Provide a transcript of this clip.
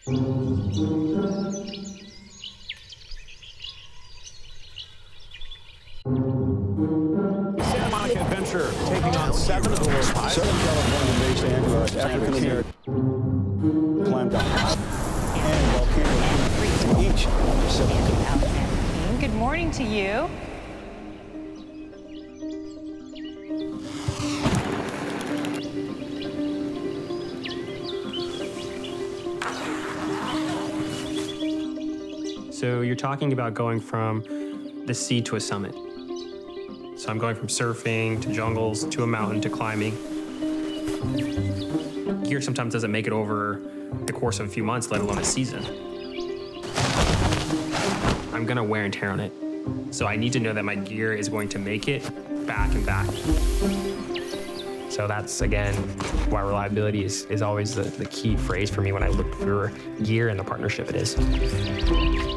Santa Monica Adventure taking on 7 of the world's highest. Southern California-based Anglers, African-American, climbed up and volcano each of the 7. Good morning to you. So you're talking about going from the sea to a summit. So I'm going from surfing to jungles to a mountain to climbing. Gear sometimes doesn't make it over the course of a few months, let alone a season. I'm gonna wear and tear on it. So I need to know that my gear is going to make it back and back. So that's, again, why reliability is always the key phrase for me when I look for gear and the partnership it is.